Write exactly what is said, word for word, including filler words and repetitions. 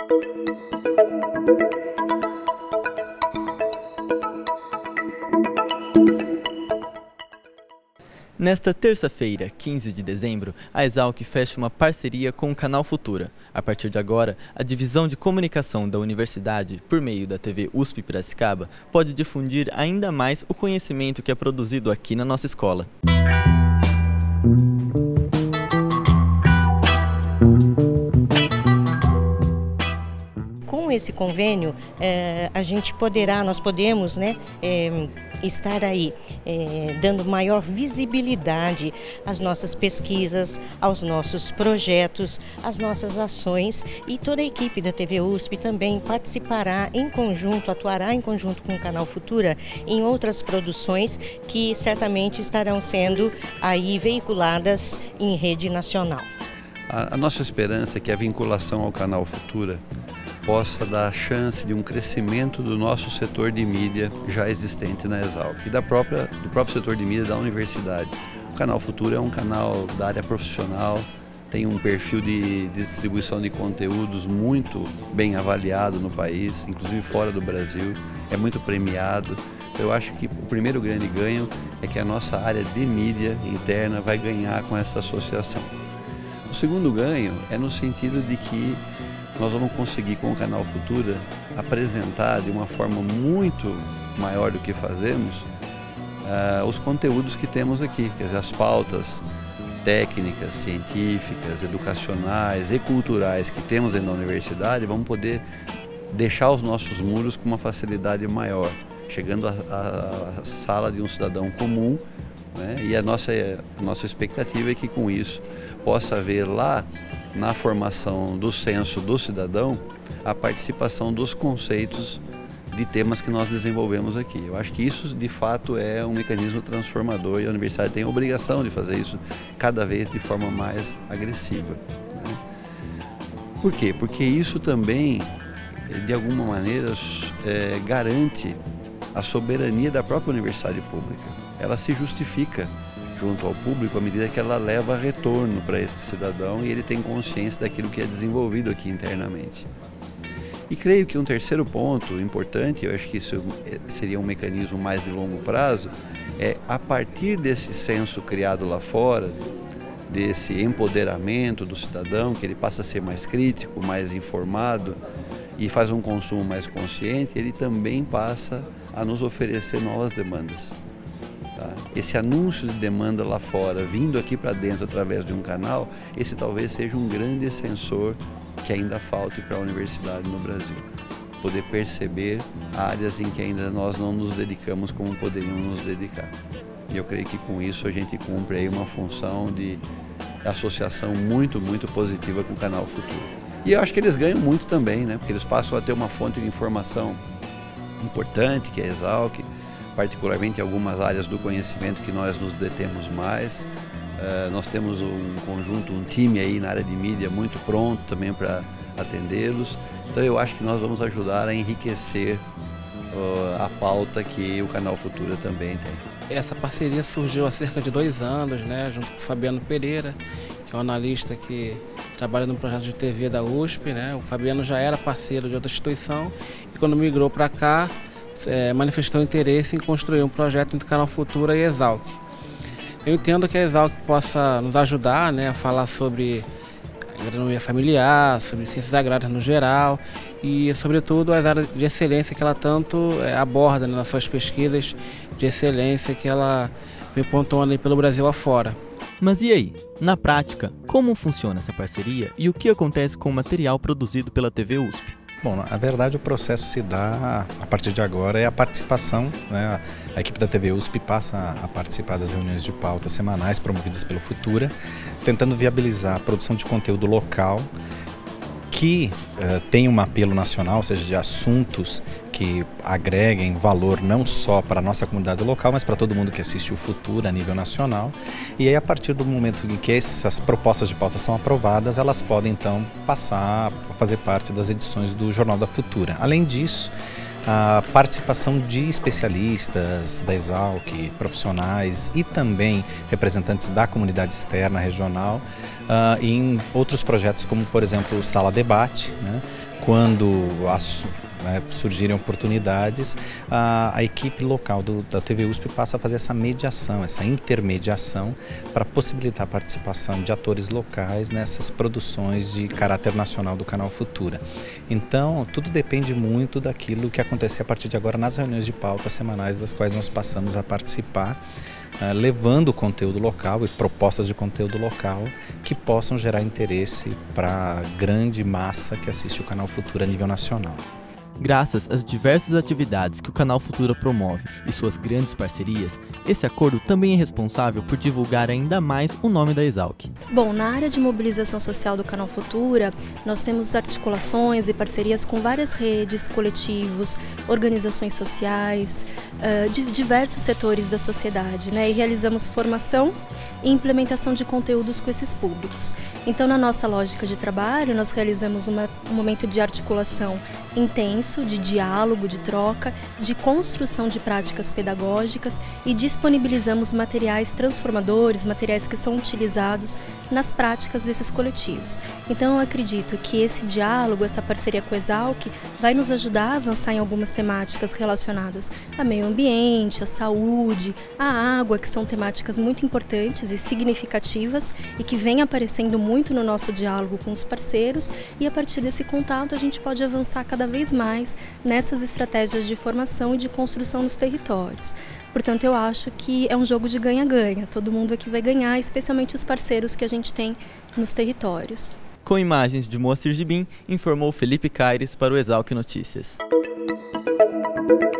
Nesta terça-feira, quinze de dezembro, a Exalc fecha uma parceria com o Canal Futura. A partir de agora, a Divisão de Comunicação da Universidade, por meio da T V U S P Piracicaba, pode difundir ainda mais o conhecimento que é produzido aqui na nossa escola. Com esse convênio, eh, a gente poderá, nós podemos, né, eh, estar aí eh, dando maior visibilidade às nossas pesquisas, aos nossos projetos, às nossas ações, e toda a equipe da T V U S P também participará em conjunto, atuará em conjunto com o Canal Futura em outras produções que certamente estarão sendo aí veiculadas em rede nacional. A, a nossa esperança é que a vinculação ao Canal Futura possa dar a chance de um crescimento do nosso setor de mídia já existente na Exalc e da própria, do próprio setor de mídia da universidade. O Canal Futura é um canal da área profissional, tem um perfil de, de distribuição de conteúdos muito bem avaliado no país, inclusive fora do Brasil, é muito premiado. Eu acho que o primeiro grande ganho é que a nossa área de mídia interna vai ganhar com essa associação. O segundo ganho é no sentido de que nós vamos conseguir, com o Canal Futura, apresentar de uma forma muito maior do que fazemos uh, os conteúdos que temos aqui, quer dizer, as pautas técnicas, científicas, educacionais e culturais que temos dentro da universidade, vamos poder deixar os nossos muros com uma facilidade maior, chegando à sala de um cidadão comum, né? E a nossa, a nossa expectativa é que com isso possa haver lá, na formação do censo do cidadão, a participação dos conceitos de temas que nós desenvolvemos aqui. Eu acho que isso, de fato, é um mecanismo transformador e a universidade tem a obrigação de fazer isso cada vez de forma mais agressiva, né? Por quê? Porque isso também, de alguma maneira, é, garante a soberania da própria universidade pública. Ela se justifica junto ao público à medida que ela leva retorno para esse cidadão e ele tem consciência daquilo que é desenvolvido aqui internamente. E creio que um terceiro ponto importante, eu acho que isso seria um mecanismo mais de longo prazo, é a partir desse censo criado lá fora, desse empoderamento do cidadão, que ele passa a ser mais crítico, mais informado e faz um consumo mais consciente, ele também passa a nos oferecer novas demandas. Tá? Esse anúncio de demanda lá fora, vindo aqui para dentro através de um canal, esse talvez seja um grande sensor que ainda falte para a universidade no Brasil. Poder perceber áreas em que ainda nós não nos dedicamos como poderíamos nos dedicar. E eu creio que com isso a gente cumpre aí uma função de associação muito, muito positiva com o Canal Futuro. E eu acho que eles ganham muito também, né? Porque eles passam a ter uma fonte de informação importante, que é a Exalc, particularmente em algumas áreas do conhecimento que nós nos detemos mais. Uh, nós temos um conjunto, um time aí na área de mídia muito pronto também para atendê-los. Então eu acho que nós vamos ajudar a enriquecer uh, a pauta que o Canal Futura também tem. Essa parceria surgiu há cerca de dois anos, né, junto com o Fabiano Pereira, que é um analista que trabalha no projeto de T V da U S P, né? O Fabiano já era parceiro de outra instituição e quando migrou para cá, É, manifestou interesse em construir um projeto entre Canal Futura e Exalc. Eu entendo que a Exalc possa nos ajudar, né, a falar sobre agronomia familiar, sobre ciências agrárias no geral e, sobretudo, as áreas de excelência que ela tanto é, aborda, né, nas suas pesquisas de excelência que ela vem pontuando aí pelo Brasil afora. Mas e aí? Na prática, como funciona essa parceria e o que acontece com o material produzido pela T V U S P? Bom, na verdade o processo se dá, a partir de agora, é a participação, né? A equipe da T V U S P passa a participar das reuniões de pauta semanais promovidas pelo Futura, tentando viabilizar a produção de conteúdo local que uh, tem um apelo nacional, ou seja, de assuntos que agreguem valor não só para a nossa comunidade local, mas para todo mundo que assiste o Futura a nível nacional. E aí, a partir do momento em que essas propostas de pauta são aprovadas, elas podem então passar a fazer parte das edições do Jornal da Futura. Além disso, a participação de especialistas da Exalc, profissionais e também representantes da comunidade externa regional uh, em outros projetos como, por exemplo, o Sala Debate, né, quando as, né, surgirem oportunidades, a, a equipe local do, da T V U S P passa a fazer essa mediação, essa intermediação para possibilitar a participação de atores locais nessas produções de caráter nacional do Canal Futura. Então, tudo depende muito daquilo que acontecer a partir de agora nas reuniões de pauta semanais das quais nós passamos a participar, Uh, levando conteúdo local e propostas de conteúdo local que possam gerar interesse para a grande massa que assiste o Canal Futura a nível nacional. Graças às diversas atividades que o Canal Futura promove e suas grandes parcerias, esse acordo também é responsável por divulgar ainda mais o nome da Exalc. Bom, na área de mobilização social do Canal Futura, nós temos articulações e parcerias com várias redes, coletivos, organizações sociais, uh, de diversos setores da sociedade, né? E realizamos formação e implementação de conteúdos com esses públicos. Então, na nossa lógica de trabalho, nós realizamos uma, um momento de articulação intenso, de diálogo, de troca, de construção de práticas pedagógicas e disponibilizamos materiais transformadores, materiais que são utilizados nas práticas desses coletivos. Então, eu acredito que esse diálogo, essa parceria com a Exalc, vai nos ajudar a avançar em algumas temáticas relacionadas ao meio ambiente, à saúde, à água, que são temáticas muito importantes e significativas e que vêm aparecendo muito no nosso diálogo com os parceiros, e a partir desse contato a gente pode avançar cada vez mais nessas estratégias de formação e de construção nos territórios. Portanto, eu acho que é um jogo de ganha-ganha, todo mundo aqui vai ganhar, especialmente os parceiros que a gente tem nos territórios. Com imagens de Moacir Gibim, informou Felipe Caires para o Exalc Notícias.